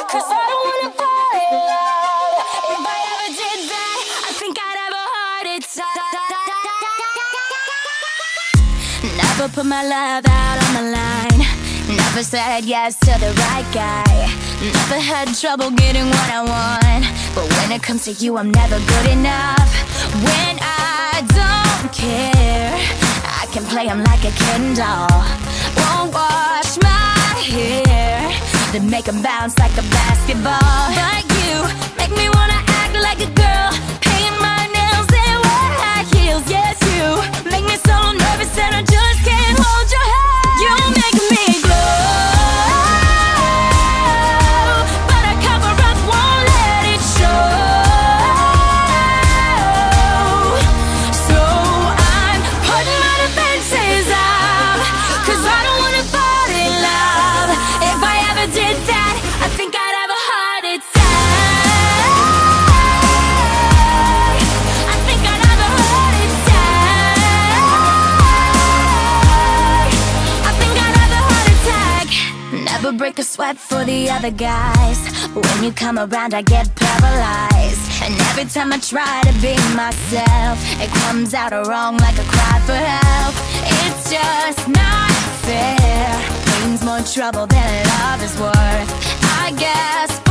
'cause I don't wanna fall in love. If I ever did that, I think I'd have a heart attack. Never put my love out on the line. Never said yes to the right guy. Never had trouble getting what I want. But when it comes to you, I'm never good enough. When I don't care, I can play him like a Ken doll. Won't wash my hair, then make him bounce like a basketball. But you make me wanna act like a girl, paint my nails and wear high heels. Yes, you make me so nervous that I just can't hold your hand. You make me glow, but I cover up, won't let it show. So I'm putting my defenses up, 'cause I don't wanna fall in love. If I ever did that, I think I'd have a heart attack. I think I'd have a heart attack. I think I'd have a heart attack. Never break a sweat for the other guys. When you come around, I get paralyzed. And every time I try to be myself, it comes out wrong like a cry for help. It's just not fair. Brings more trouble than love is worth. I guess